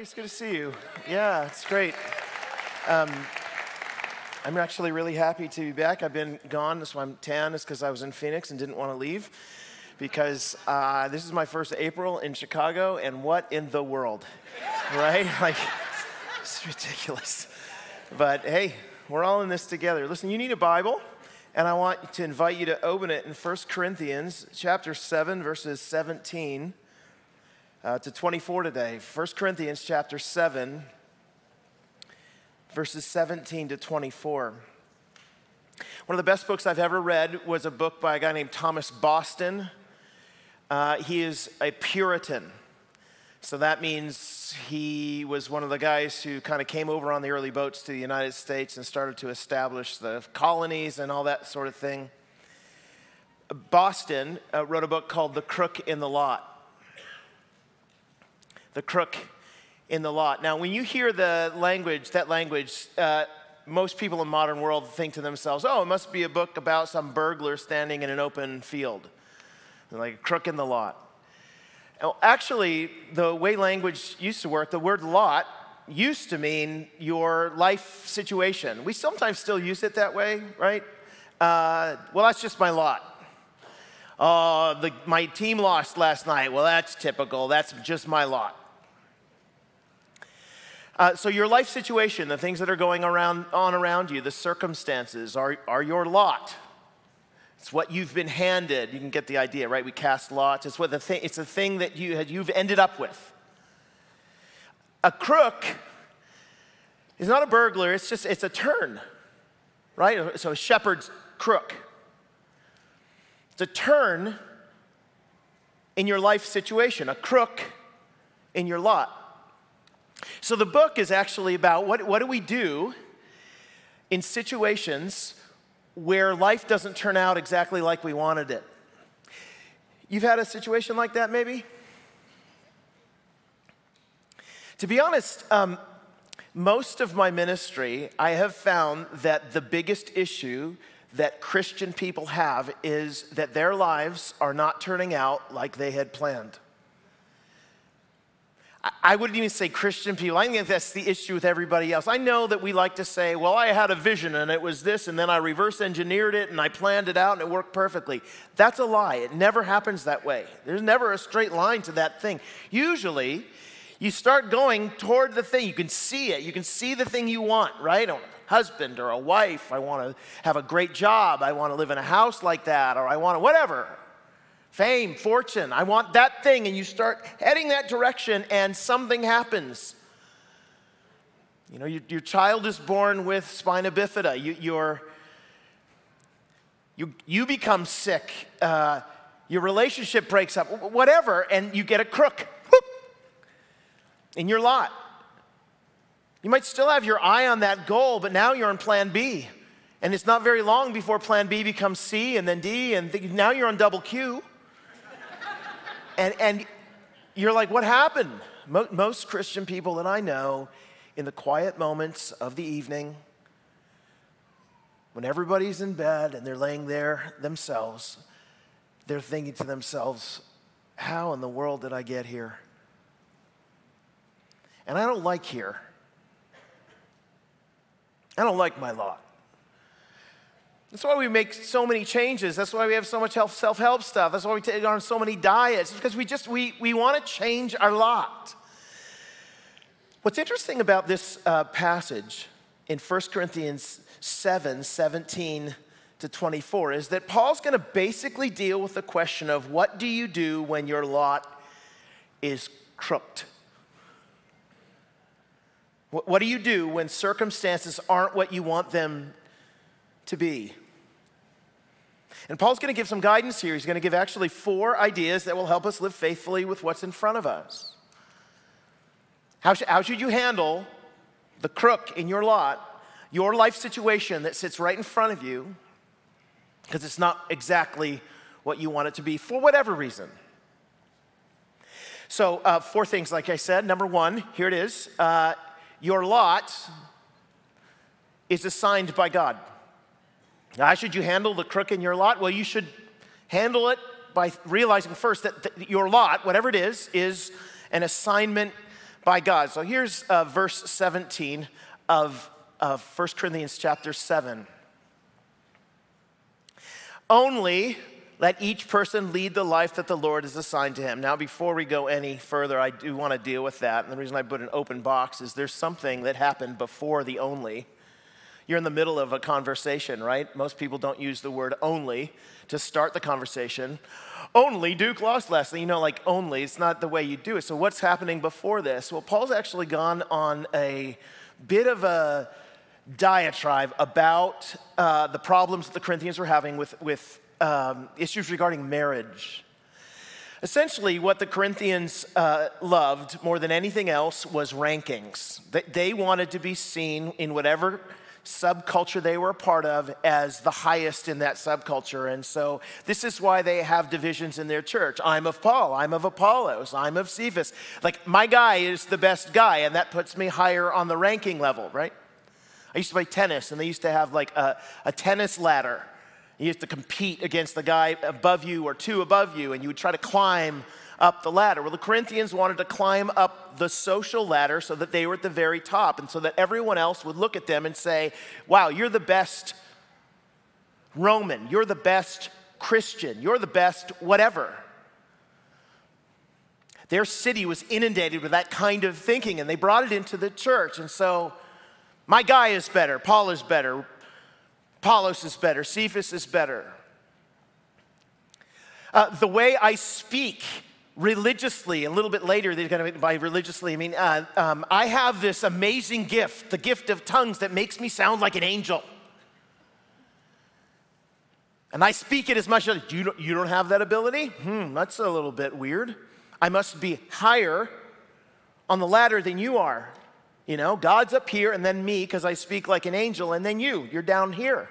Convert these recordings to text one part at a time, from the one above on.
It's good to see you. Yeah, it's great. I'm actually really happy to be back. I've been gone. That's why I'm tan. It's because I was in Phoenix and didn't want to leave. Because this is my first April in Chicago, and what in the world, right? Like, it's ridiculous. But hey, we're all in this together. Listen, you need a Bible, and I want to invite you to open it in 1 Corinthians chapter 7, verses 17 to 24 today. 1 Corinthians chapter 7, verses 17 to 24. One of the best books I've ever read was a book by a guy named Thomas Boston. He is a Puritan. So that means he was one of the guys who kind of came over on the early boats to the United States and started to establish the colonies and all that sort of thing. Boston wrote a book called The Crook in the Lot. The Crook in the Lot. Now, when you hear that language, most people in the modern world think to themselves, oh, it must be a book about some burglar standing in an open field. Like a crook in the lot. Well, actually, the way language used to work, the word lot used to mean your life situation. We sometimes still use it that way, right? Well, that's just my lot. My team lost last night. Well, that's typical. That's just my lot. So your life situation, the things that are going on around you, the circumstances are your lot. It's what you've been handed. You can get the idea, right? We cast lots. It's the thing that you've ended up with. A crook is not a burglar. It's a turn, right? So a shepherd's crook. It's a turn in your life situation. A crook in your lot. So the book is actually about what do we do in situations where life doesn't turn out exactly like we wanted it. You've had a situation like that, maybe? To be honest, most of my ministry, I have found that the biggest issue that Christian people have is that their lives are not turning out like they had planned. I wouldn't even say Christian people. I think that's the issue with everybody else. I know that we like to say, well, I had a vision and it was this, and then I reverse engineered it and I planned it out and it worked perfectly. That's a lie. It never happens that way. There's never a straight line to that thing. Usually, you start going toward the thing. You can see it. You can see the thing you want, right? A husband or a wife. I want to have a great job. I want to live in a house like that, or I want to whatever. Fame, fortune, I want that thing, and you start heading that direction, and something happens. You know, your child is born with spina bifida. You become sick. Your relationship breaks up, whatever, and you get a crook in your lot. You might still have your eye on that goal, but now you're on plan B. And it's not very long before plan B becomes C, and then D, and now you're on double Q. And you're like, what happened? Most Christian people that I know, in the quiet moments of the evening, when everybody's in bed and they're laying there themselves, they're thinking to themselves, how in the world did I get here? And I don't like here. I don't like my lot. That's why we make so many changes. That's why we have so much self-help stuff. That's why we take on so many diets. It's because we want to change our lot. What's interesting about this passage in 1 Corinthians 7, 17 to 24 is that Paul's going to basically deal with the question of what do you do when your lot is crooked? What do you do when circumstances aren't what you want them to be? And Paul's going to give some guidance here. He's going to give actually 4 ideas that will help us live faithfully with what's in front of us. How should you handle the crook in your lot, your life situation that sits right in front of you, because it's not exactly what you want it to be for whatever reason. So 4 things, like I said. Number 1, here it is. Your lot is assigned by God. Now, how should you handle the crook in your lot? Well, you should handle it by realizing first that your lot, whatever it is an assignment by God. So here's verse 17 of 1 Corinthians chapter 7. Only let each person lead the life that the Lord has assigned to him. Now, before we go any further, I do want to deal with that. And the reason I put an open box is there's something that happened before the only. You're in the middle of a conversation, right? Most people don't use the word only to start the conversation. Only Duke lost last night. You know, like only, it's not the way you do it. So what's happening before this? Well, Paul's actually gone on a bit of a diatribe about the problems that the Corinthians were having with issues regarding marriage. Essentially, what the Corinthians loved more than anything else was rankings. They wanted to be seen in whatever subculture they were a part of as the highest in that subculture. And so this is why they have divisions in their church. I'm of Paul, I'm of Apollos, I'm of Cephas. Like, my guy is the best guy, and that puts me higher on the ranking level, right? I used to play tennis, and they used to have like a tennis ladder. You used to compete against the guy above you or two above you, and you would try to climb up the ladder. Well, the Corinthians wanted to climb up the social ladder so that they were at the very top, and so that everyone else would look at them and say, wow, you're the best Roman, you're the best Christian, you're the best whatever. Their city was inundated with that kind of thinking, and they brought it into the church. And so, my guy is better, Paul is better, Apollos is better, Cephas is better. The way I speak religiously, a little bit later, they're going to, by religiously, I mean, I have this amazing gift, the gift of tongues that makes me sound like an angel. And I speak it as much as, you don't have that ability? That's a little bit weird. I must be higher on the ladder than you are. You know, God's up here, and then me, because I speak like an angel, and then you're down here.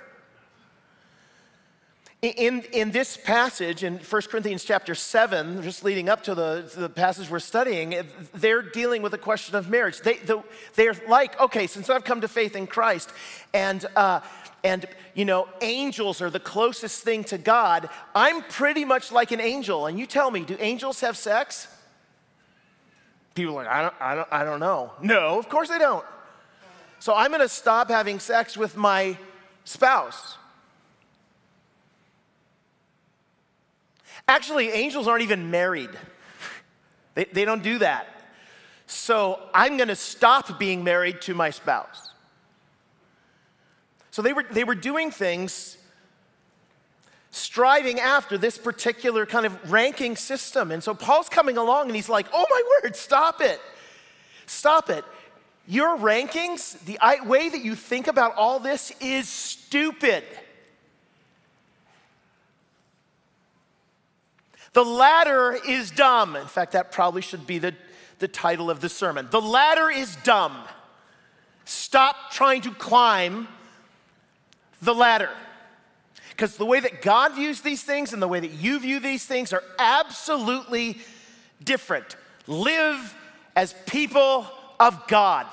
In this passage, in 1 Corinthians chapter 7, just leading up to the passage we're studying, they're dealing with the question of marriage. They're like, okay, since I've come to faith in Christ, and you know, angels are the closest thing to God, I'm pretty much like an angel. And you tell me, do angels have sex? People are like, I don't know. No, of course they don't. So I'm going to stop having sex with my spouse. Actually, angels aren't even married. They don't do that. So I'm going to stop being married to my spouse. So they were doing things striving after this particular kind of ranking system. And so Paul's coming along and he's like, oh my word, stop it. Stop it. Your rankings, the way that you think about all this is stupid. The ladder is dumb. In fact, that probably should be the title of the sermon. The ladder is dumb. Stop trying to climb the ladder. Because the way that God views these things and the way that you view these things are absolutely different. Live as people of God.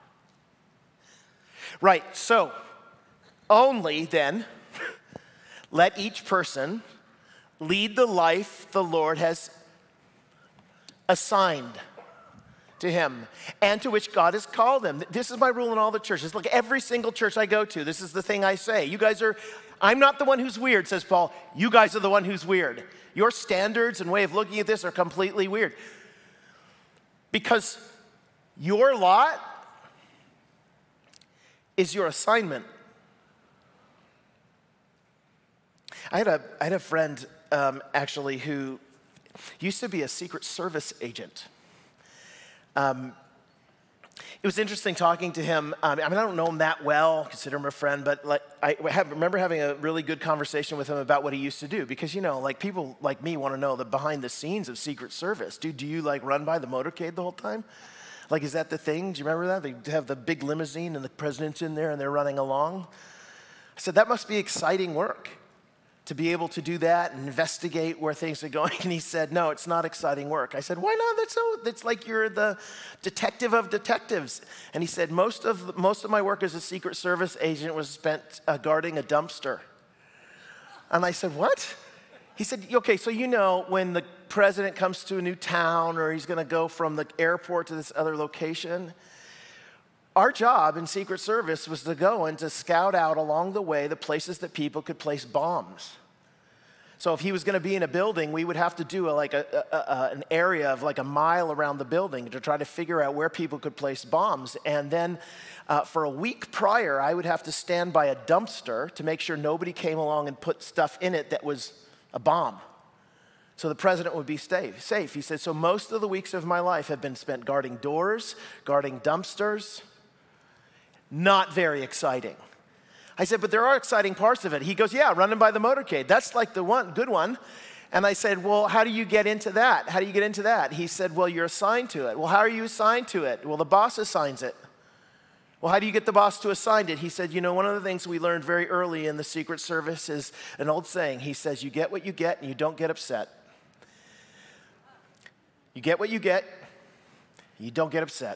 Right, so only then let each person lead the life the Lord has assigned to him and to which God has called them. This is my rule in all the churches. Look, every single church I go to, this is the thing I say. You guys are, I'm not the one who's weird, says Paul. You guys are the one who's weird. Your standards and way of looking at this are completely weird. Because your lot is your assignment. I had a friend actually who used to be a Secret Service agent. It was interesting talking to him. I mean, I don't know him that well, consider him a friend, but like I remember having a really good conversation with him about what he used to do. Because, you know, like people like me want to know the behind the scenes of Secret Service. Dude, do you like run by the motorcade the whole time? Like, is that the thing? Do you remember that? They have the big limousine and the president's in there and they're running along. I said, that must be exciting work to be able to do that and investigate where things are going. And he said, no, it's not exciting work. I said, why not? That's like you're the detective of detectives. And he said, most of my work as a Secret Service agent was spent guarding a dumpster. And I said, what? he said, okay, so you know when the president comes to a new town or he's going to go from the airport to this other location, our job in Secret Service was to go and to scout out along the way the places that people could place bombs. So if he was going to be in a building, we would have to do an area of like a mile around the building to try to figure out where people could place bombs. And then for a week prior, I would have to stand by a dumpster to make sure nobody came along and put stuff in it that was a bomb. So the president would be safe. He said, so most of the weeks of my life have been spent guarding doors, guarding dumpsters. Not very exciting. I said, but there are exciting parts of it. He goes, yeah, running by the motorcade. That's like the good one. And I said, well, how do you get into that? How do you get into that? He said, well, you're assigned to it. Well, how are you assigned to it? Well, the boss assigns it. Well, how do you get the boss to assign it? He said, you know, one of the things we learned very early in the Secret Service is an old saying. He says, you get what you get and you don't get upset. You get what you get, you don't get upset.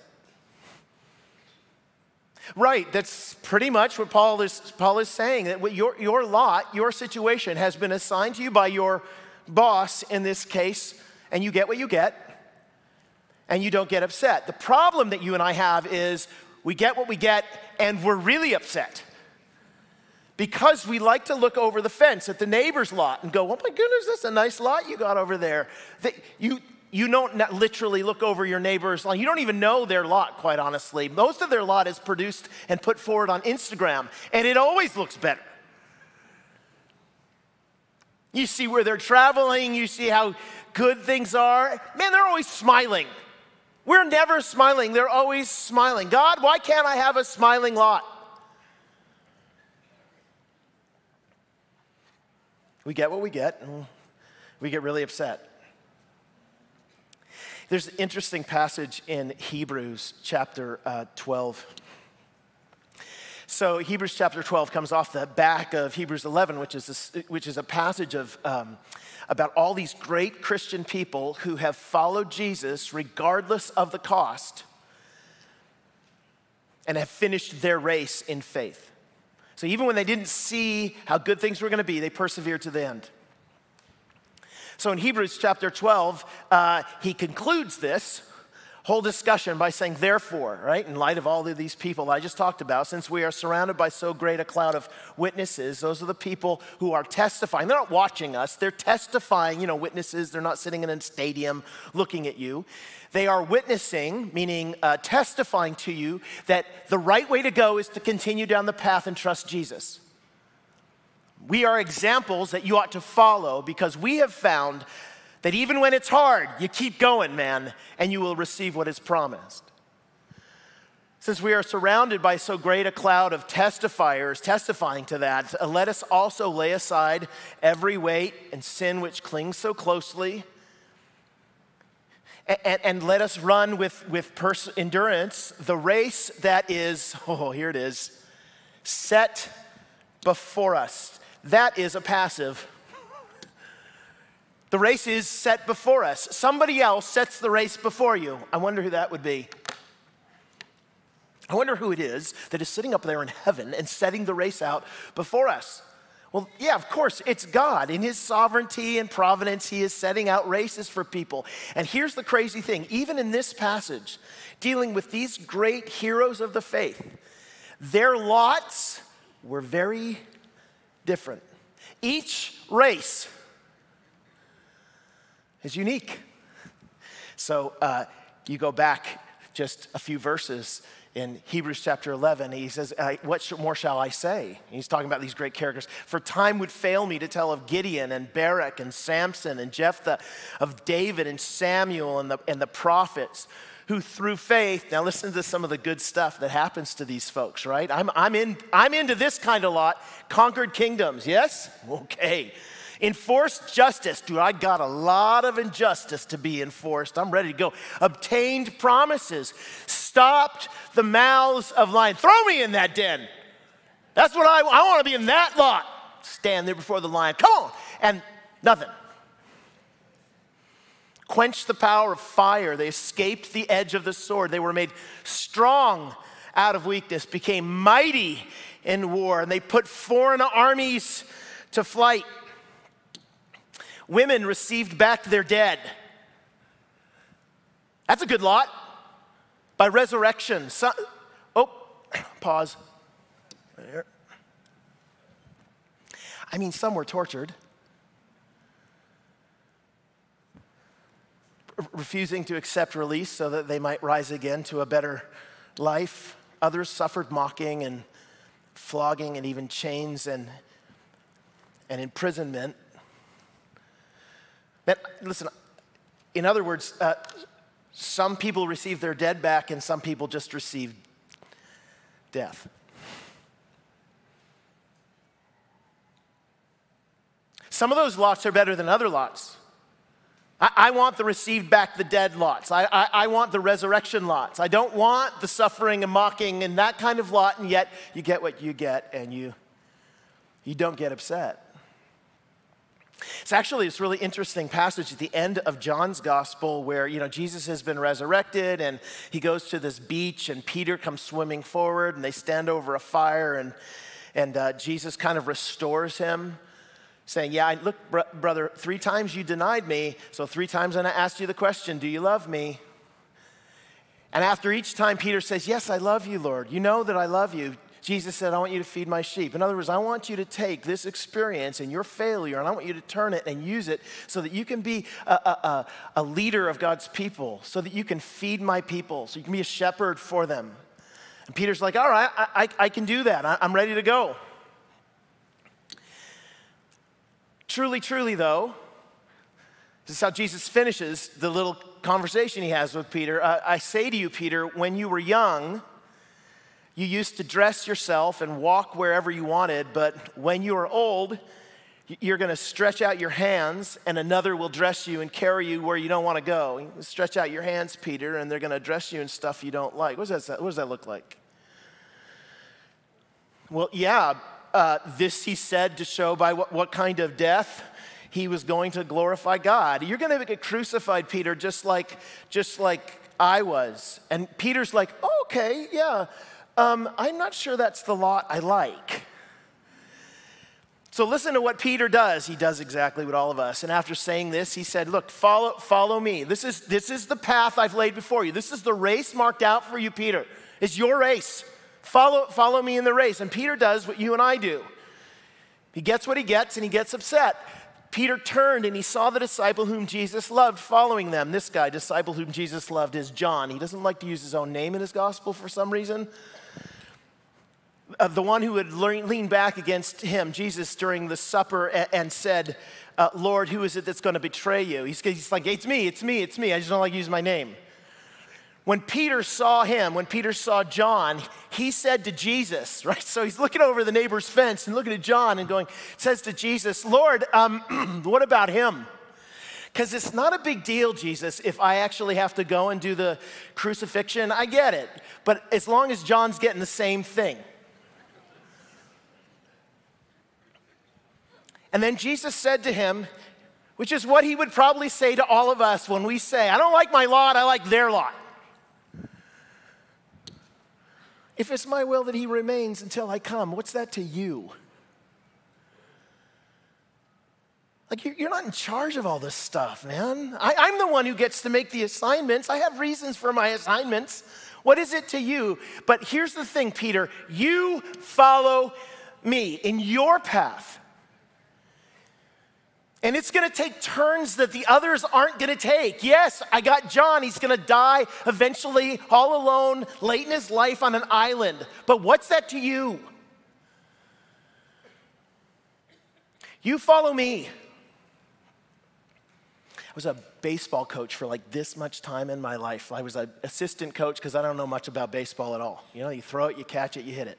Right, that's pretty much what Paul is saying, that your lot, your situation has been assigned to you by your boss in this case, and you get what you get, and you don't get upset. The problem that you and I have is we get what we get, and we're really upset. Because we like to look over the fence at the neighbor's lot and go, oh my goodness, that's a nice lot you got over there. You don't literally look over your neighbor's lot. You don't even know their lot, quite honestly. Most of their lot is produced and put forward on Instagram, and it always looks better. You see where they're traveling. You see how good things are. Man, they're always smiling. We're never smiling. They're always smiling. God, why can't I have a smiling lot? We get what we get, and we get really upset. There's an interesting passage in Hebrews chapter 12. So Hebrews chapter 12 comes off the back of Hebrews 11, which is a passage of about all these great Christian people who have followed Jesus regardless of the cost and have finished their race in faith. So even when they didn't see how good things were going to be, they persevered to the end. So in Hebrews chapter 12, he concludes this whole discussion by saying, therefore, right, in light of all of these people I just talked about, since we are surrounded by so great a cloud of witnesses, those are the people who are testifying. They're not watching us. They're testifying, witnesses. They're not sitting in a stadium looking at you. They are witnessing, meaning testifying to you that the right way to go is to continue down the path and trust Jesus. We are examples that you ought to follow because we have found that even when it's hard, you keep going, man, and you will receive what is promised. Since we are surrounded by so great a cloud of testifiers testifying to that, let us also lay aside every weight and sin which clings so closely, and let us run with endurance the race that is, here it is, set before us. That is a passive. The race is set before us. Somebody else sets the race before you. I wonder who that would be. I wonder who it is that is sitting up there in heaven and setting the race out before us. Well, yeah, of course, it's God. In his sovereignty and providence, he is setting out races for people. And here's the crazy thing. Even in this passage, dealing with these great heroes of the faith, their lots were very different. Each race is unique. So you go back just a few verses in Hebrews chapter 11. He says, what more shall I say? He's talking about these great characters. For time would fail me to tell of Gideon and Barak and Samson and Jephthah, of David and Samuel and the prophets, who through faith, now listen to some of the good stuff that happens to these folks, right? I'm into this kind of lot. Conquered kingdoms, yes? Okay. Enforced justice. Dude, I got a lot of injustice to be enforced. I'm ready to go. Obtained promises. Stopped the mouths of lions. Throw me in that den. That's what I want to be in that lot. Stand there before the lion. Come on. And nothing. Quenched the power of fire. They escaped the edge of the sword. They were made strong out of weakness, became mighty in war, and they put foreign armies to flight. Women received back their dead. That's a good lot. By resurrection. Pause. There. I mean, some were tortured. Refusing to accept release so that they might rise again to a better life. Others suffered mocking and flogging and even chains and imprisonment. But listen, in other words, some people received their dead back and some people just received death. Some of those lots are better than other lots. I want the received back the dead lots. I want the resurrection lots. I don't want the suffering and mocking and that kind of lot, and yet you get what you get and you don't get upset. It's actually this really interesting passage at the end of John's gospel where, Jesus has been resurrected and he goes to this beach and Peter comes swimming forward and they stand over a fire and Jesus kind of restores him, saying, look, brother, 3 times you denied me, so 3 times I asked you the question, do you love me? And after each time, Peter says, yes, I love you, Lord. You know that I love you. Jesus said, I want you to feed my sheep. In other words, I want you to take this experience and your failure, and I want you to turn it and use it so that you can be a leader of God's people, so that you can feed my people, so you can be a shepherd for them. And Peter's like, all right, I can do that. I'm ready to go. Truly, truly, though, this is how Jesus finishes the little conversation he has with Peter. I say to you, Peter, when you were young, you used to dress yourself and walk wherever you wanted, but when you are old, you're going to stretch out your hands and another will dress you and carry you where you don't want to go. You stretch out your hands, Peter, and they're going to dress you in stuff you don't like. What does that look like? Well, this he said to show by what kind of death he was going to glorify God. You're going to get crucified, Peter, just like I was. And Peter's like, oh, okay, yeah. I'm not sure that's the lot I like. So listen to what Peter does. He does exactly what all of us. And after saying this, he said, look, follow me. This is the path I've laid before you. This is the race marked out for you, Peter. It's your race. Follow me in the race. And Peter does what you and I do. He gets what he gets and he gets upset. Peter turned and he saw the disciple whom Jesus loved following them. This guy, disciple whom Jesus loved, is John. He doesn't like to use his own name in his gospel for some reason. The one who had leaned back against him, Jesus, during the supper and said, Lord, who is it that's going to betray you? He's like, it's me. I just don't like to use my name. When Peter saw John, he said to Jesus, right? So he's looking over the neighbor's fence and looking at John and says to Jesus, Lord, what about him? Because it's not a big deal, Jesus, if I actually have to go and do the crucifixion. I get it. But as long as John's getting the same thing. And then Jesus said to him, which is what he would probably say to all of us when we say, I don't like my lot, I like their lot. If it's my will that he remains until I come, what's that to you? Like, you're not in charge of all this stuff, man. I'm the one who gets to make the assignments. I have reasons for my assignments. What is it to you? But here's the thing, Peter. You follow me in your path. And it's going to take turns that the others aren't going to take. Yes, I got John. He's going to die eventually all alone, late in his life on an island. But what's that to you? You follow me. I was a baseball coach for like this much time in my life. I was an assistant coach because I don't know much about baseball at all. You throw it, you catch it, you hit it.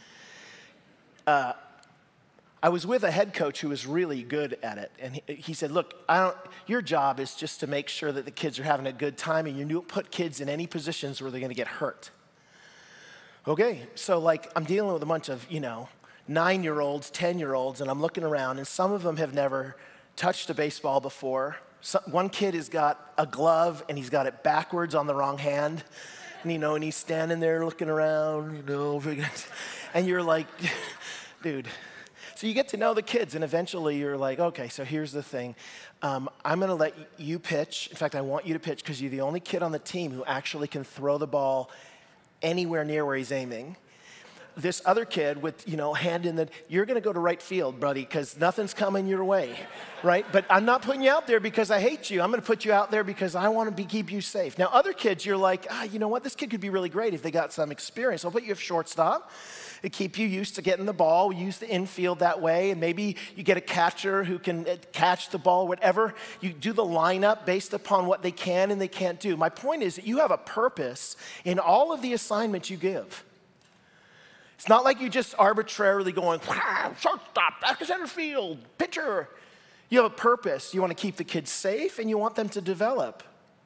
I was with a head coach who was really good at it. And he said, look, your job is just to make sure that the kids are having a good time and you don't put kids in any positions where they're going to get hurt. Okay, so I'm dealing with a bunch of, 9-year-olds, 10-year-olds, and I'm looking around and some of them have never touched a baseball before. One kid has got a glove and he's got it backwards on the wrong hand. And he's standing there looking around, and you're like, dude. So you get to know the kids, and eventually you're like, okay, so here's the thing. I'm going to let you pitch. In fact, I want you to pitch because you're the only kid on the team who actually can throw the ball anywhere near where he's aiming. This other kid with, hand in the, you're going to go to right field, buddy, because nothing's coming your way, right? But I'm not putting you out there because I hate you. I'm going to put you out there because I want to keep you safe. Now, other kids, you're like, you know what? This kid could be really great if they got some experience. I'll put you at shortstop. It keep you used to getting the ball. We use the infield that way, and maybe you get a catcher who can catch the ball, whatever. You do the lineup based upon what they can and they can't do. My point is that you have a purpose in all of the assignments you give. It's not like you just arbitrarily going, shortstop, back to center field, pitcher. You have a purpose. You want to keep the kids safe, and you want them to develop.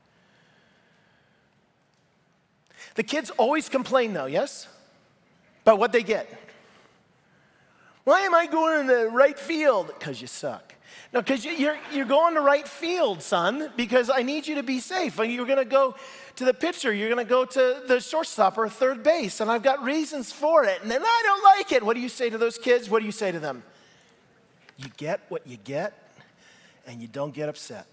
The kids always complain, though, yes? About what they get. Why am I going in the right field? Because you suck. No, because you're going to right field, son, because I need you to be safe. You're going to go to the pitcher. You're going to go to the shortstop or third base, and I've got reasons for it, and then I don't like it. What do you say to those kids? What do you say to them? You get what you get, and you don't get upset.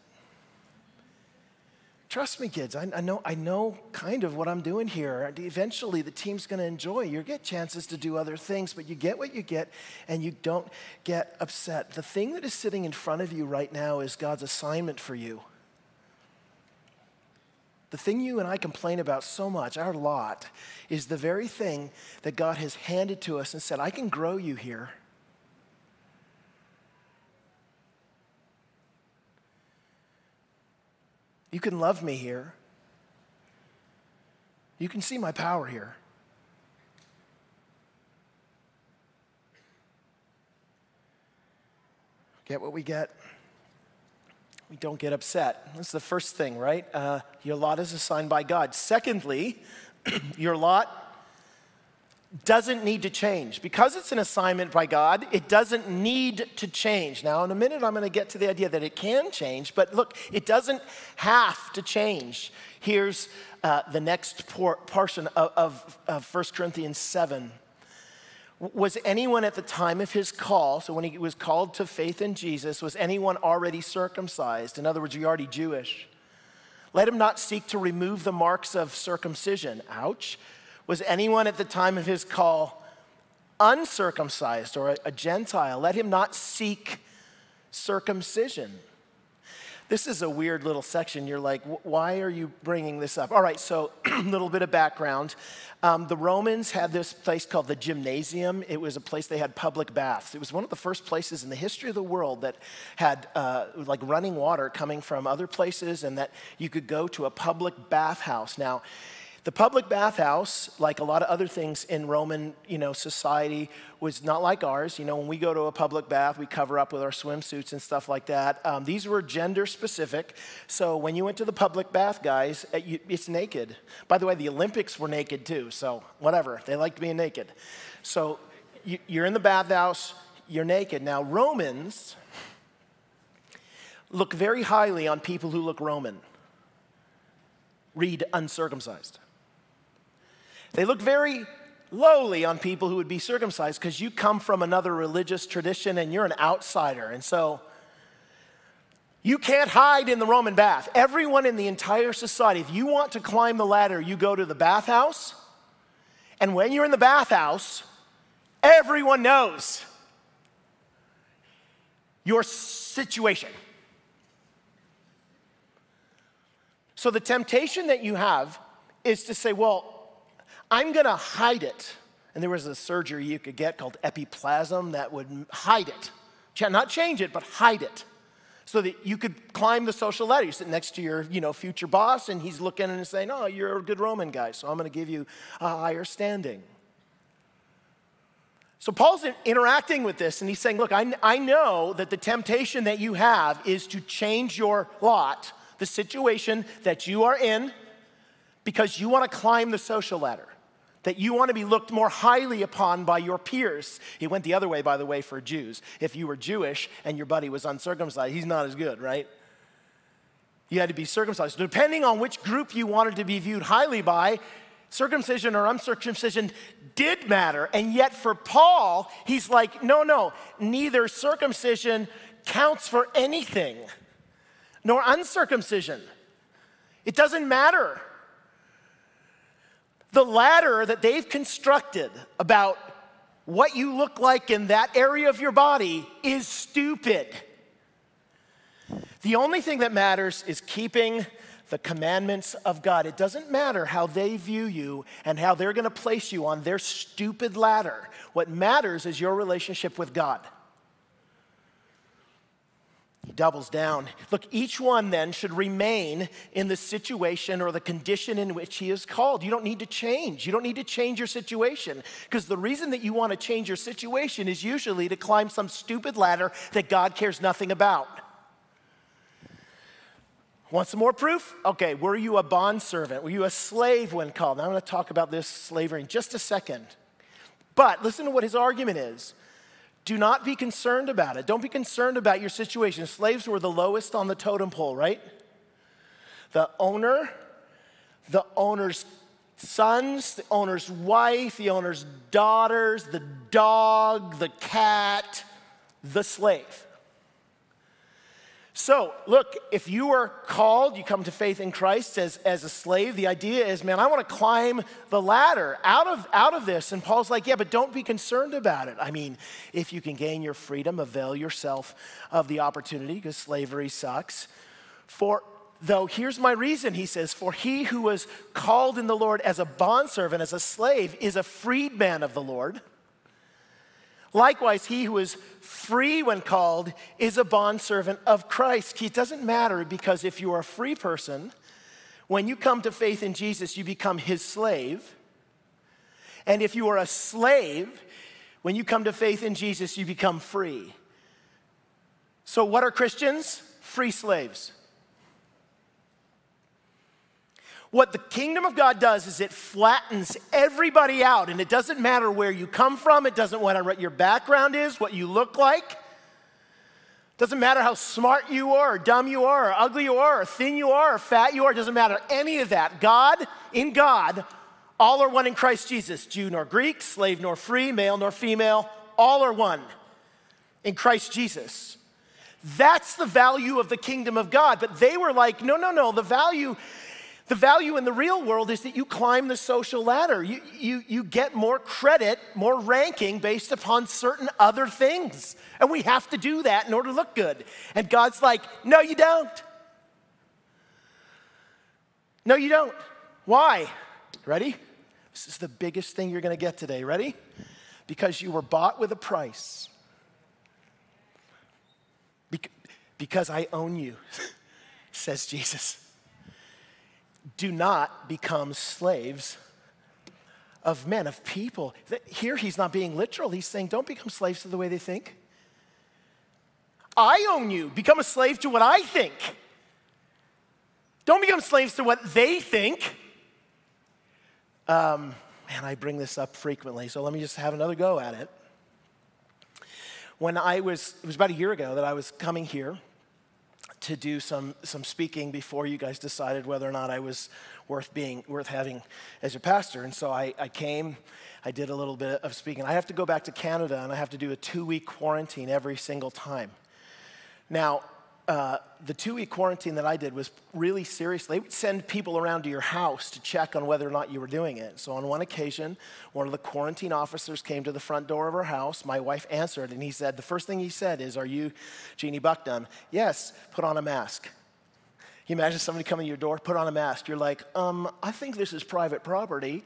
Trust me, kids, I know kind of what I'm doing here. Eventually, the team's going to enjoy. You get chances to do other things, but you get what you get, and you don't get upset. The thing that is sitting in front of you right now is God's assignment for you. The thing you and I complain about so much, our lot, is the very thing that God has handed to us and said, I can grow you here. You can love me here. You can see my power here. Get what we get. We don't get upset. That's the first thing, right? Your lot is assigned by God. Secondly, your lot doesn't need to change. Because it's an assignment by God, it doesn't need to change. Now, in a minute, I'm going to get to the idea that it can change, but look, it doesn't have to change. Here's the next portion of 1 Corinthians 7. Was anyone at the time of his call, so when he was called to faith in Jesus, was anyone already circumcised? In other words, you're already Jewish. Let him not seek to remove the marks of circumcision. Ouch. Was anyone at the time of his call uncircumcised or a Gentile? Let him not seek circumcision. This is a weird little section. You're like, why are you bringing this up? All right, so a little bit of background. The Romans had this place called the gymnasium. It was a place they had public baths. It was one of the first places in the history of the world that had like running water coming from other places, and that you could go to a public bathhouse. Now, the public bathhouse, like a lot of other things in Roman, society, was not like ours. When we go to a public bath, we cover up with our swimsuits and stuff like that. These were gender specific. So when you went to the public bath, guys, it's naked. By the way, the Olympics were naked too, so whatever. They liked being naked. So you're in the bathhouse, you're naked. Now, Romans look very highly on people who look Roman. Read uncircumcised. They look very lowly on people who would be circumcised because you come from another religious tradition and you're an outsider. And so you can't hide in the Roman bath. Everyone in the entire society, if you want to climb the ladder, you go to the bathhouse. And when you're in the bathhouse, everyone knows your situation. So the temptation that you have is to say, well, I'm going to hide it. And there was a surgery you could get called epiplasm that would hide it. Not change it, but hide it. So that you could climb the social ladder. You sit next to your, future boss, and he's looking and saying, oh, you're a good Roman guy, so I'm going to give you a higher standing. So Paul's interacting with this, and he's saying, look, I know that the temptation that you have is to change your lot, the situation that you are in, because you want to climb the social ladder, that you want to be looked more highly upon by your peers. He went the other way, by the way, for Jews. If you were Jewish and your buddy was uncircumcised, he's not as good, right? You had to be circumcised. Depending on which group you wanted to be viewed highly by, Circumcision or uncircumcision did matter. And yet for Paul, he's like, no, neither circumcision counts for anything, nor uncircumcision. It doesn't matter. The ladder that they've constructed about what you look like in that area of your body is stupid. The only thing that matters is keeping the commandments of God. It doesn't matter how they view you and how they're going to place you on their stupid ladder. What matters is your relationship with God. He doubles down. Look, each one then should remain in the situation or the condition in which he is called. You don't need to change. You don't need to change your situation, because the reason that you want to change your situation is usually to climb some stupid ladder that God cares nothing about. Want some more proof? Okay, were you a bondservant? Were you a slave when called? Now I'm going to talk about this slavery in just a second. But listen to what his argument is. Do not be concerned about it. Don't be concerned about your situation. Slaves were the lowest on the totem pole, right? The owner, the owner's sons, the owner's wife, the owner's daughters, the dog, the cat, the slave. So, look, if you are called, you come to faith in Christ as a slave, the idea is, man, I want to climb the ladder out of this. And Paul's like, yeah, but don't be concerned about it. I mean, if you can gain your freedom, avail yourself of the opportunity, because slavery sucks. Though here's my reason, he says, for he who was called in the Lord as a bondservant, as a slave, is a freedman of the Lord. Likewise, he who is free when called is a bondservant of Christ. It doesn't matter, because if you are a free person, when you come to faith in Jesus, you become his slave. And if you are a slave, when you come to faith in Jesus, you become free. So what are Christians? Free slaves. What the kingdom of God does is it flattens everybody out, and it doesn't matter where you come from. It doesn't matter what your background is, what you look like. It doesn't matter how smart you are, or dumb you are, or ugly you are, or thin you are, or fat you are. It doesn't matter any of that. In God, all are one in Christ Jesus. Jew nor Greek, slave nor free, male nor female, all are one in Christ Jesus. That's the value of the kingdom of God. But they were like, no, the value in the real world is that you climb the social ladder. You get more credit, more ranking based upon certain other things. And we have to do that in order to look good. And God's like, no, you don't. No, you don't. Why? Ready? This is the biggest thing you're going to get today. Ready? Because you were bought with a price. Because I own you, says Jesus. Do not become slaves of men, of people. Here he's not being literal. He's saying don't become slaves to the way they think. I own you. Become a slave to what I think. Don't become slaves to what they think. Man, I bring this up frequently, so let me just have another go at it. It was about a year ago that I was coming here to do some speaking before you guys decided whether or not I was worth having as your pastor. And so I came, I did a little bit of speaking. I have to go back to Canada, and I have to do a 2-week quarantine every single time. Now, the 2-week quarantine that I did was really serious. They would send people around to your house to check on whether or not you were doing it. So on one occasion, one of the quarantine officers came to the front door of our house. My wife answered, and the first thing he said is, "Are you Jeannie Bucknam?" "Yes." "Put on a mask." You imagine somebody coming to your door, "Put on a mask." You're like, I think this is private property.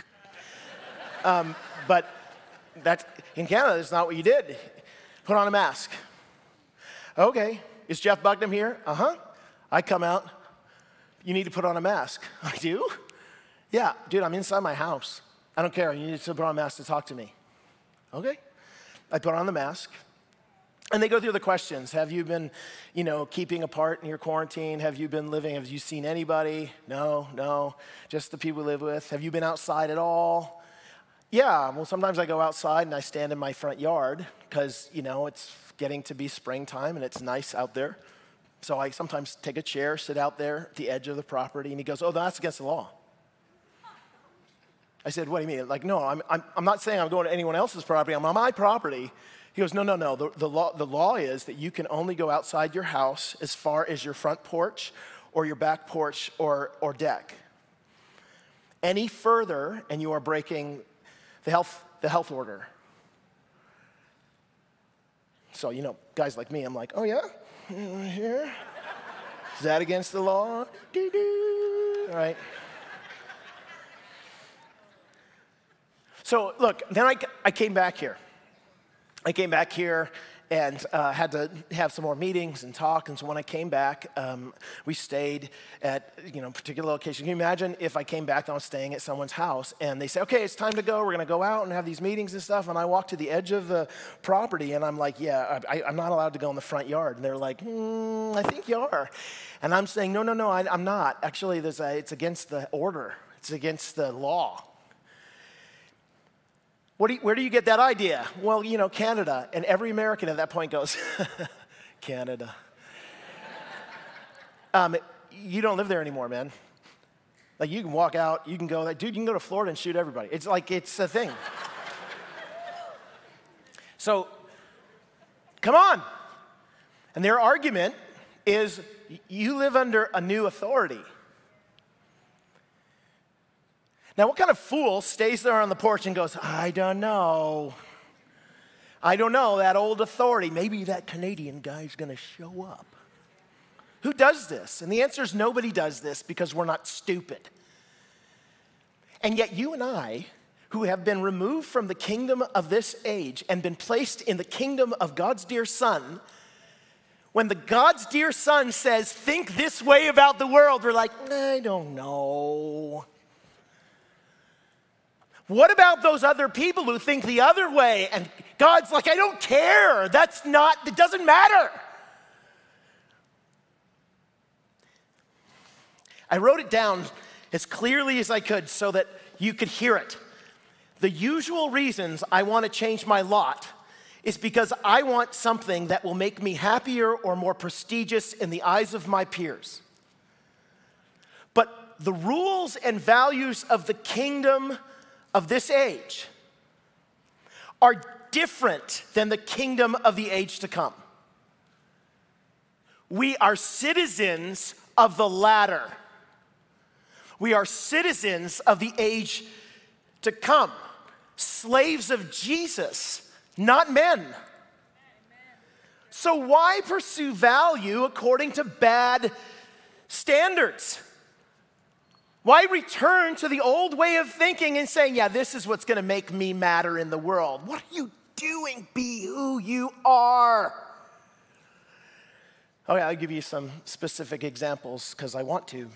But that's, in Canada, that's not what you did. Put on a mask. Okay. Is Jeff Bucknam here? Uh-huh. I come out. You need to put on a mask. I do? Yeah, dude, I'm inside my house. I don't care. You need to put on a mask to talk to me. Okay. I put on the mask. And they go through the questions. Have you been, keeping apart in your quarantine? Have you been living? Have you seen anybody? No. Just the people we live with. Have you been outside at all? Yeah, well, sometimes I go outside and I stand in my front yard because, it's getting to be springtime and it's nice out there. So I sometimes take a chair, sit out there at the edge of the property, and he goes, "Oh, that's against the law." I said, what do you mean? Like, no, I'm not saying I'm going to anyone else's property. I'm on my property. He goes, no. The law is that you can only go outside your house as far as your front porch or your back porch or deck. Any further, and you are breaking the health order. So, guys like me, I'm like, oh yeah? Here? Is that against the law? All right. So look, then I came back here. I came back here and had to have some more meetings and talk. And so when I came back, we stayed at a particular location. Can you imagine if I came back and I was staying at someone's house and they say, okay, it's time to go. We're going to go out and have these meetings and stuff. And I walk to the edge of the property and I'm like, yeah, I'm not allowed to go in the front yard. And they're like, I think you are. And I'm saying, no, I'm not. Actually, it's against the order. It's against the law. Where do you get that idea? Well, Canada. And every American at that point goes, Canada. You don't live there anymore, man. Like, you can walk out, you can go, dude, you can go to Florida and shoot everybody. It's like, it's a thing. So, come on. And their argument is, you live under a new authority. Now, what kind of fool stays there on the porch and goes, I don't know, that old authority, maybe that Canadian guy's going to show up. Who does this? And the answer is nobody does this because we're not stupid. And yet you and I, who have been removed from the kingdom of this age and been placed in the kingdom of God's dear Son, when the God's dear Son says, think this way about the world, we're like, I don't know. What about those other people who think the other way? And God's like, I don't care. It doesn't matter. I wrote it down as clearly as I could so that you could hear it. The usual reasons I want to change my lot is because I want something that will make me happier or more prestigious in the eyes of my peers. But the rules and values of the kingdom of this age are different than the kingdom of the age to come. We are citizens of the latter. We are citizens of the age to come. Slaves of Jesus, not men. So why pursue value according to bad standards? Why return to the old way of thinking and saying, yeah, this is what's going to make me matter in the world? What are you doing? Be who you are. Okay, I'll give you some specific examples because I want to.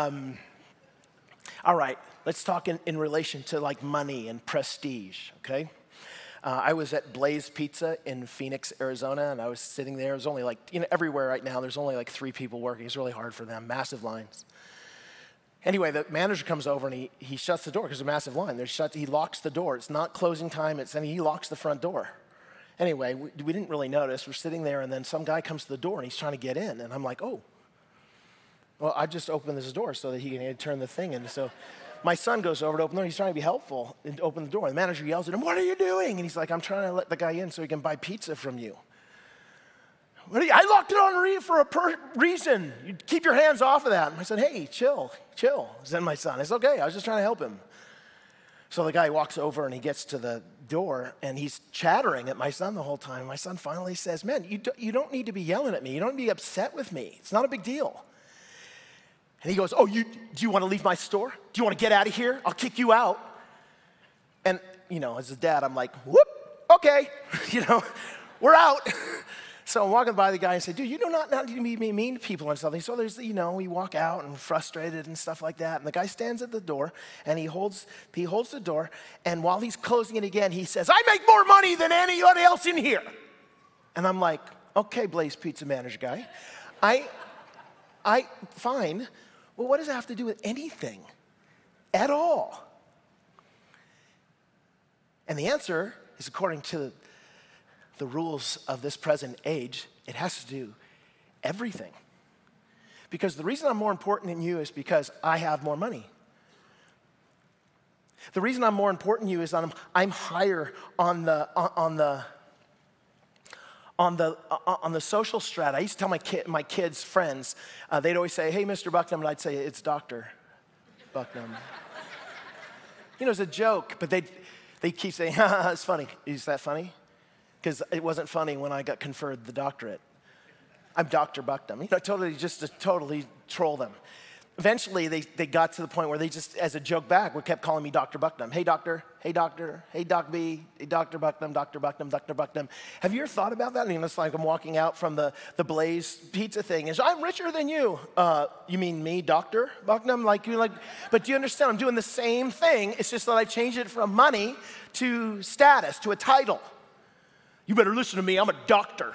All right, let's talk in relation to like money and prestige, okay? I was at Blaze Pizza in Phoenix, Arizona, and I was sitting there. It was only like, everywhere right now, there's only like 3 people working. It's really hard for them, massive lines. Anyway, the manager comes over and he shuts the door because there's a massive line. He locks the door. It's not closing time. He locks the front door. Anyway, we didn't really notice. We're sitting there, and then some guy comes to the door, and he's trying to get in. And I'm like, oh, well, I just opened this door so that he can turn the thing in. So my son goes over to open the door. He's trying to be helpful and open the door. And the manager yells at him, what are you doing? And he's like, I'm trying to let the guy in so he can buy pizza from you. I locked it on for a reason. You keep your hands off of that. And I said, hey, chill. Said my son. It's okay. I was just trying to help him. So the guy walks over and he gets to the door and he's chattering at my son the whole time. My son finally says, man, you don't need to be yelling at me. You don't need to be upset with me. It's not a big deal. And he goes, oh, do you want to leave my store? Do you want to get out of here? I'll kick you out. And, as a dad, I'm like, whoop, okay. We're out. So I'm walking by the guy and say, dude, you do not need to be mean to people and something. So there's, we walk out and frustrated and stuff like that. And the guy stands at the door and he holds the door. And while he's closing it again, he says, I make more money than anybody else in here. And I'm like, okay, Blaze Pizza manager guy. Fine. Well, what does it have to do with anything at all? And the answer is according to the rules of this present age, it has to do everything. Because the reason I'm more important than you is because I have more money. The reason I'm more important to you is I'm higher on the social strata. I used to tell my kids' friends, they'd always say, "Hey, Mr. Bucknam," and I'd say, "It's Dr. Bucknam." It's a joke, but they keep saying, "Ha, it's funny." Is that funny? Because it wasn't funny when I got conferred the doctorate. I'm Dr. Bucknam. Just to totally troll them. Eventually, they got to the point where they just, as a joke back, kept calling me Dr. Bucknam. "Hey, doctor. Hey, doctor. Hey, Doc B. Hey, Dr. Bucknam, Dr. Bucknam, Dr. Bucknam." Have you ever thought about that? It's like I'm walking out from the Blaze Pizza thing. And I'm richer than you. You mean me, Dr. Bucknam? But do you understand? I'm doing the same thing. It's just that I changed it from money to status, to a title. You better listen to me. I'm a doctor.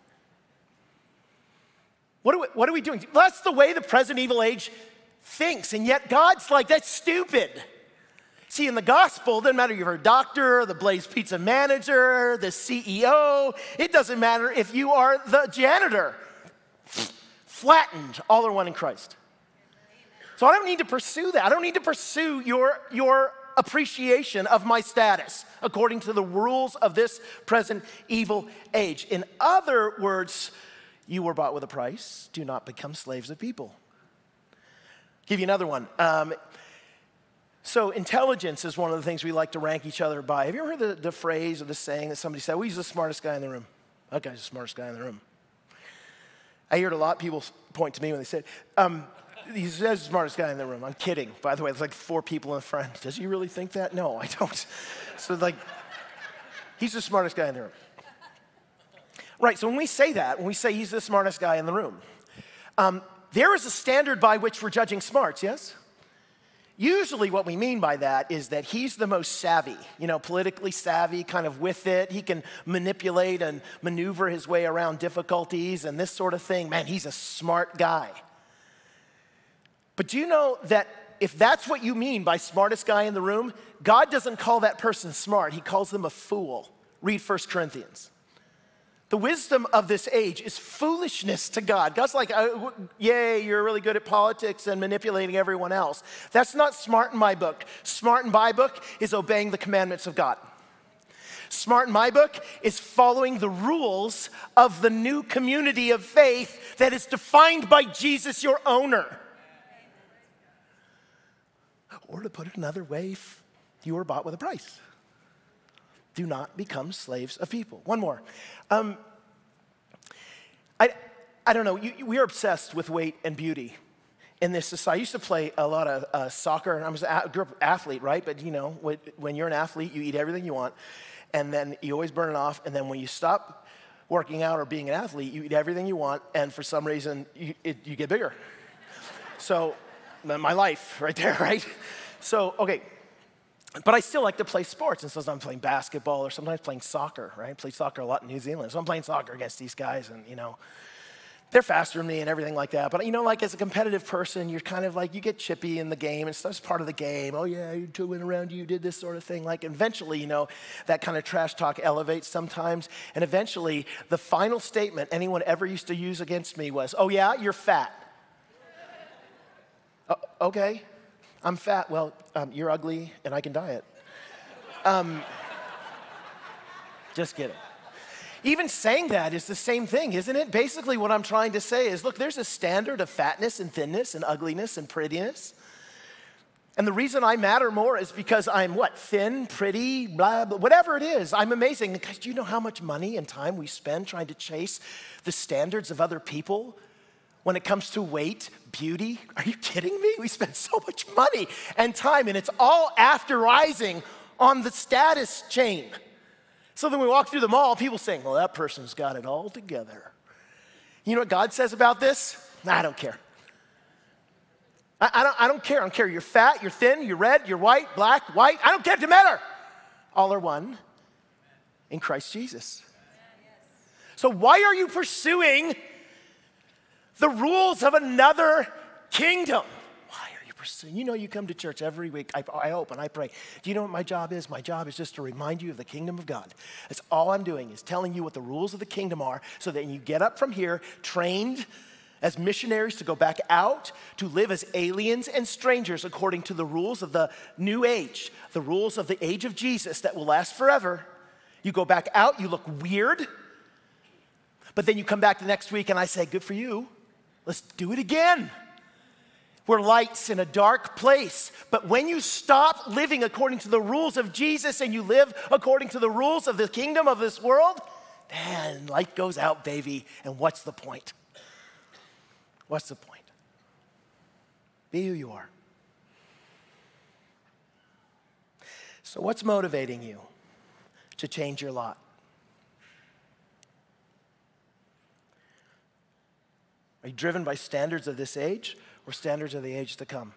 What are we doing? That's the way the present evil age thinks, and yet God's like, that's stupid. See, in the gospel, it doesn't matter if you're a doctor, the Blaze Pizza manager, the CEO. It doesn't matter if you are the janitor. Flattened, all are one in Christ. So I don't need to pursue that. I don't need to pursue your appreciation of my status according to the rules of this present evil age. In other words, you were bought with a price. Do not become slaves of people. Give you another one. So intelligence is one of the things we like to rank each other by. Have you ever heard the phrase or the saying that somebody said, "Well, he's the smartest guy in the room"? That guy's the smartest guy in the room. I hear it a lot. People point to me when they say, "He's the smartest guy in the room." I'm kidding. By the way, there's like 4 people in the front. Does he really think that? No, I don't. So he's the smartest guy in the room. Right, so when we say that, when we say he's the smartest guy in the room, there is a standard by which we're judging smarts, yes? Usually what we mean by that is that he's the most savvy, politically savvy, kind of with it. He can manipulate and maneuver his way around difficulties and this sort of thing. Man, he's a smart guy. But do you know that if that's what you mean by smartest guy in the room, God doesn't call that person smart. He calls them a fool. Read 1 Corinthians. The wisdom of this age is foolishness to God. God's like, "Yay, you're really good at politics and manipulating everyone else." That's not smart in my book. Smart in my book is obeying the commandments of God. Smart in my book is following the rules of the new community of faith that is defined by Jesus, your owner. Or to put it another way, you were bought with a price. Do not become slaves of people. One more. I don't know. We are obsessed with weight and beauty in this society. I used to play a lot of soccer, and I grew up an athlete, right? But when you're an athlete, you eat everything you want, and then you always burn it off. And then when you stop working out or being an athlete, you eat everything you want, and for some reason, you get bigger. So my life right there, right? So, okay. But I still like to play sports, and sometimes I'm playing basketball or sometimes playing soccer, right? I play soccer a lot in New Zealand. So I'm playing soccer against these guys, and, they're faster than me and everything like that. But, as a competitive person, you're kind of you get chippy in the game. It's just part of the game. "Oh, yeah, you two went around, you did this sort of thing." Eventually, that kind of trash talk elevates sometimes. And eventually, the final statement anyone ever used to use against me was, "Oh, yeah, you're fat." Okay. I'm fat. Well, you're ugly, and I can diet. Just kidding. Even saying that is the same thing, isn't it? Basically, what I'm trying to say is, look, there's a standard of fatness and thinness and ugliness and prettiness. And the reason I matter more is because I'm thin, pretty, blah, blah, whatever it is. I'm amazing. Because do you know how much money and time we spend trying to chase the standards of other people? When it comes to weight, beauty, are you kidding me? We spend so much money and time, and it's all after rising on the status chain. So then we walk through the mall, people saying, "Well, that person's got it all together." You know what God says about this? I don't care. I don't care. I don't care. You're fat, you're thin, you're red, you're white, black, white. I don't care. It doesn't matter. All are one in Christ Jesus. So why are you pursuing the rules of another kingdom? Why are you pursuing? You come to church every week. I hope and I pray. Do you know what my job is? My job is just to remind you of the kingdom of God. That's all I'm doing, is telling you what the rules of the kingdom are, so that you get up from here trained as missionaries to go back out to live as aliens and strangers according to the rules of the new age, the rules of the age of Jesus that will last forever. You go back out, you look weird, but then you come back the next week and I say, good for you, let's do it again. We're lights in a dark place, but when you stop living according to the rules of Jesus and you live according to the rules of the kingdom of this world, then light goes out, baby, and what's the point? What's the point? Be who you are. So what's motivating you to change your lot? Are you driven by standards of this age or standards of the age to come?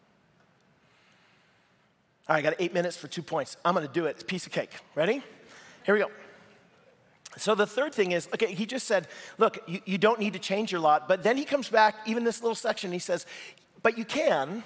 All right, I got 8 minutes for 2 points. I'm going to do it. It's a piece of cake. Ready? Here we go. So the third thing is, okay, he just said, look, you don't need to change your lot. But then he comes back, even this little section, he says, but you can.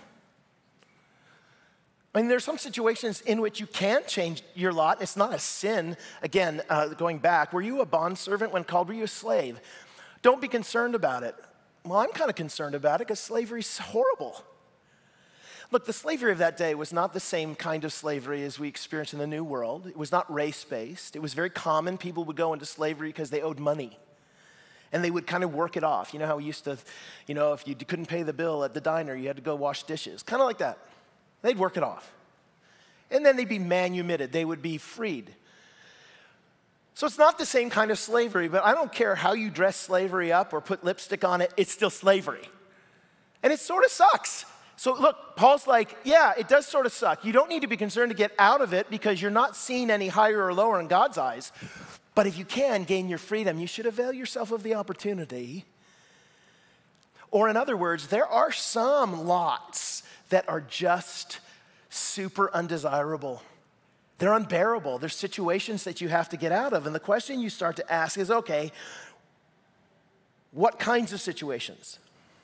I mean, there's some situations in which you can change your lot. It's not a sin. Again, going back, were you a bondservant when called? Were you a slave? Don't be concerned about it. Well, I'm kind of concerned about it because slavery's horrible. Look, the slavery of that day was not the same kind of slavery as we experience in the New World. It was not race-based. It was very common. People would go into slavery because they owed money. And they would kind of work it off. You know how we used to, if you couldn't pay the bill at the diner, you had to go wash dishes. Kind of like that. They'd work it off. And then they'd be manumitted. They would be freed. So it's not the same kind of slavery, but I don't care how you dress slavery up or put lipstick on it, it's still slavery. And it sort of sucks. So look, Paul's like, yeah, it does sort of suck. You don't need to be concerned to get out of it because you're not seen any higher or lower in God's eyes. But if you can gain your freedom, you should avail yourself of the opportunity. Or in other words, there are some lots that are just super undesirable. They're unbearable. There's situations that you have to get out of. And the question you start to ask is, okay, what kinds of situations?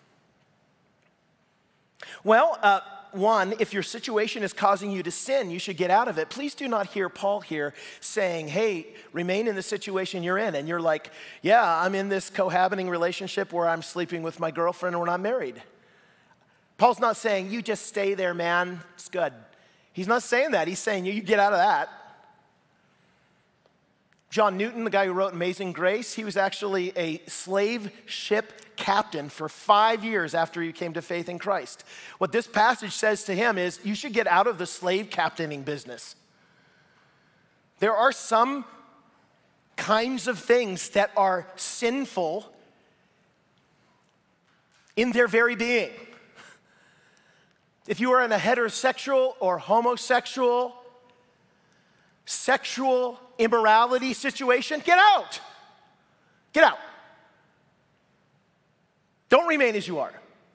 Well, one, if your situation is causing you to sin, you should get out of it. Please do not hear Paul here saying, hey, remain in the situation you're in. And you're like, yeah, I'm in this cohabiting relationship where I'm sleeping with my girlfriend and we're not married. Paul's not saying, you just stay there, man, it's good. He's not saying that. He's saying, you get out of that. John Newton, the guy who wrote Amazing Grace, he was actually a slave ship captain for 5 years after he came to faith in Christ. What this passage says to him is, you should get out of the slave captaining business. There are some kinds of things that are sinful in their very being. If you are in a heterosexual or homosexual, sexual immorality situation, get out. Get out. Don't remain as you are.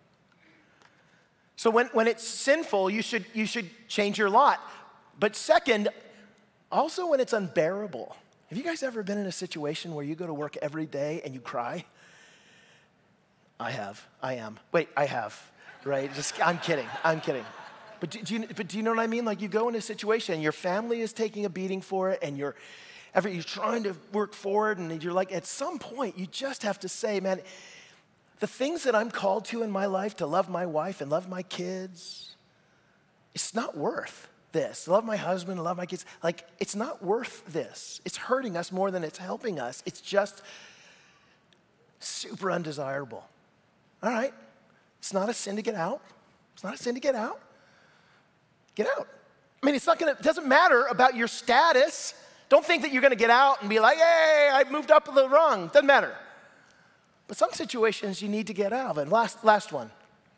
So when it's sinful, you should change your lot. But second, also when it's unbearable. Have you guys ever been in a situation where you go to work every day and you cry? I have. Right? I'm kidding. But do you know what I mean? Like you go in a situation and your family is taking a beating for it and you're trying to work forward and you're like, at some point you just have to say, man, the things that I'm called to in my life, to love my wife and love my kids, it's not worth this. To love my husband and love my kids, like it's not worth this. It's hurting us more than it's helping us. It's just super undesirable. All right. It's not a sin to get out. It's not a sin to get out. Get out. I mean, it doesn't matter about your status. Don't think that you're going to get out and be like, hey, I moved up the rung. Doesn't matter. But some situations you need to get out of. And last one.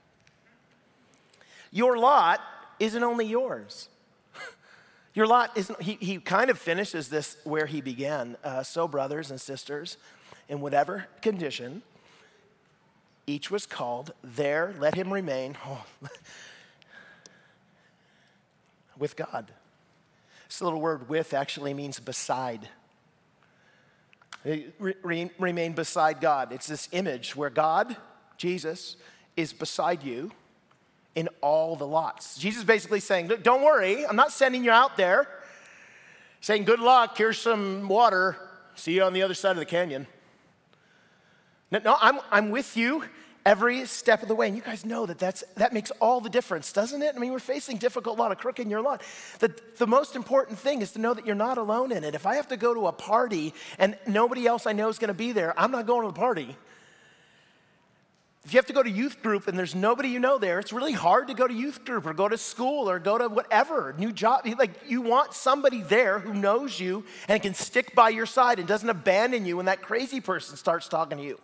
Your lot isn't only yours. Your lot isn't, he kind of finishes this where he began. So brothers and sisters, in whatever condition, each was called, there let him remain with God. This little word with actually means beside. Remain beside God. It's this image where God, Jesus, is beside you in all the lots. Jesus is basically saying, look, don't worry, I'm not sending you out there. Saying, good luck, here's some water. See you on the other side of the canyon. No, I'm with you, every step of the way. And you guys know that makes all the difference, doesn't it? I mean, we're facing difficult lot of crook in your lawn. The most important thing is to know that you're not alone in it. If I have to go to a party and nobody else I know is going to be there, I'm not going to the party. If you have to go to youth group and there's nobody you know there, it's really hard to go to youth group or go to school or go to whatever, new job. Like, you want somebody there who knows you and can stick by your side and doesn't abandon you when that crazy person starts talking to you.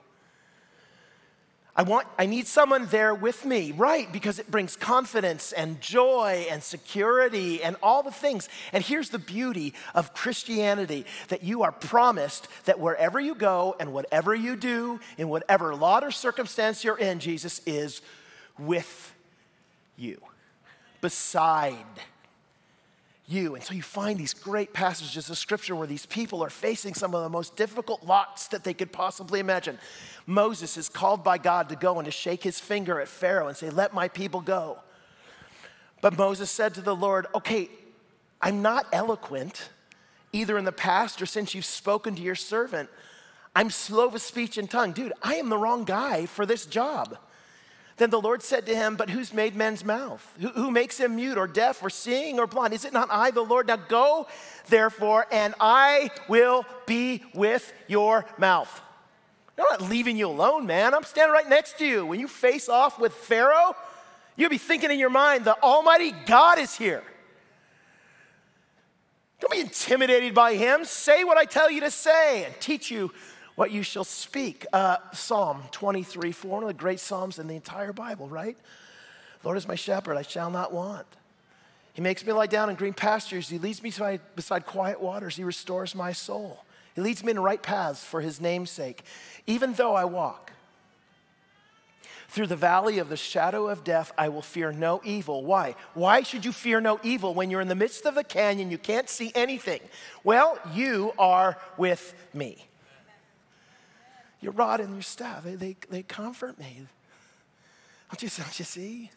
I need someone there with me, right? Because it brings confidence and joy and security and all the things. And here's the beauty of Christianity, that you are promised that wherever you go and whatever you do, in whatever lot or circumstance you're in, Jesus is with you, beside you. And so you find these great passages of scripture where these people are facing some of the most difficult lots that they could possibly imagine. Moses is called by God to go and to shake his finger at Pharaoh and say, let my people go. But Moses said to the Lord, okay, I'm not eloquent, either in the past or since you've spoken to your servant. I'm slow of speech and tongue. Dude, I am the wrong guy for this job. Then the Lord said to him, but who's made men's mouth? Who makes him mute or deaf or seeing or blind? Is it not I, the Lord? Now go, therefore, and I will be with your mouth. I'm not leaving you alone, man. I'm standing right next to you. When you face off with Pharaoh, you'll be thinking in your mind, the Almighty God is here. Don't be intimidated by him. Say what I tell you to say and teach you what you shall speak. Psalm 23:4, one of the great psalms in the entire Bible, right? Lord is my shepherd, I shall not want. He makes me lie down in green pastures. He leads me beside quiet waters. He restores my soul. He leads me in right paths for his name's sake. Even though I walk through the valley of the shadow of death, I will fear no evil. Why? Why should you fear no evil when you're in the midst of the canyon, you can't see anything? Well, you are with me. Your rod and your staff, they comfort me. Don't you see?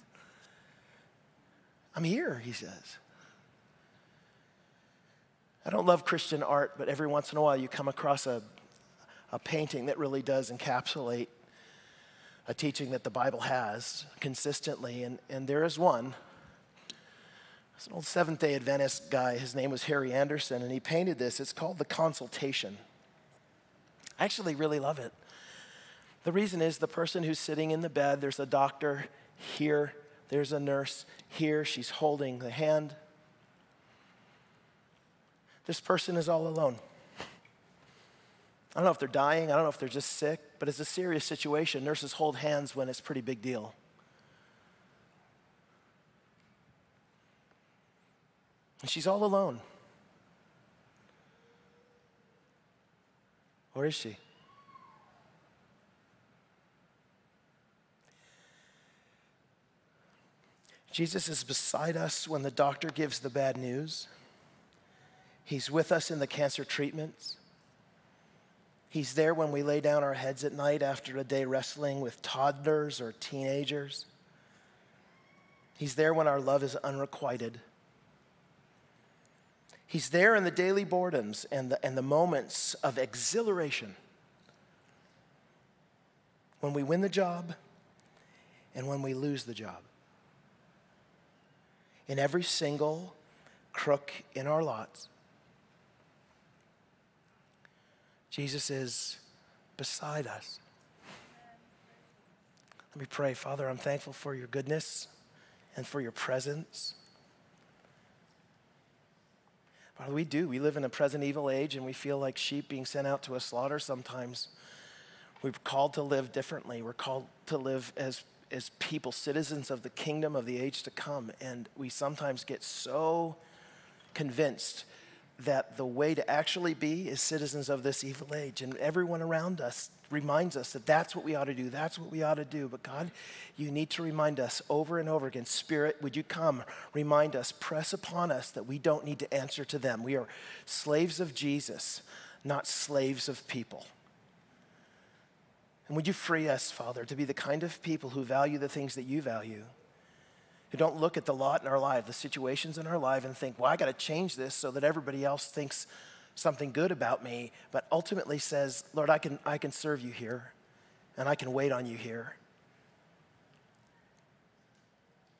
I'm here, he says. I don't love Christian art, but every once in a while you come across a painting that really does encapsulate a teaching that the Bible has consistently, and there is one. It's an old Seventh-day Adventist guy. His name was Harry Anderson, and he painted this. It's called The Consultation. I actually really love it. The reason is the person who's sitting in the bed, there's a doctor here, there's a nurse here, she's holding the hand. This person is all alone. I don't know if they're dying, I don't know if they're just sick, but it's a serious situation. Nurses hold hands when it's a pretty big deal. And she's all alone. Where is she? Jesus is beside us when the doctor gives the bad news. He's with us in the cancer treatments. He's there when we lay down our heads at night after a day wrestling with toddlers or teenagers. He's there when our love is unrequited. He's there in the daily boredoms and the moments of exhilaration. When we win the job and when we lose the job. In every single crook in our lots, Jesus is beside us. Let me pray. Father, I'm thankful for your goodness and for your presence. Father, we live in a present evil age, and we feel like sheep being sent out to a slaughter sometimes. We're called to live differently. We're called to live as people, citizens of the kingdom of the age to come. And we sometimes get so convinced that the way to actually be is citizens of this evil age. And everyone around us reminds us that that's what we ought to do. That's what we ought to do. But God, you need to remind us over and over again. Spirit, would you come, remind us, press upon us that we don't need to answer to them. We are slaves of Jesus, not slaves of people. And would you free us, Father, to be the kind of people who value the things that you value, who don't look at the lot in our life, the situations in our life, and think, well, I got to change this so that everybody else thinks something good about me, but ultimately says, Lord, I can serve you here, and I can wait on you here.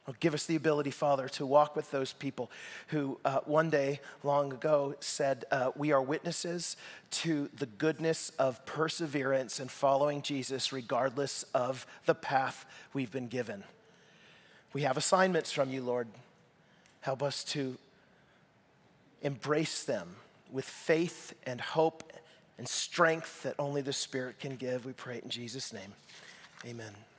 Oh, give us the ability, Father, to walk with those people who one day, long ago, said, we are witnesses to the goodness of perseverance and following Jesus regardless of the path we've been given. We have assignments from you, Lord. Help us to embrace them with faith and hope and strength that only the Spirit can give. We pray it in Jesus' name. Amen.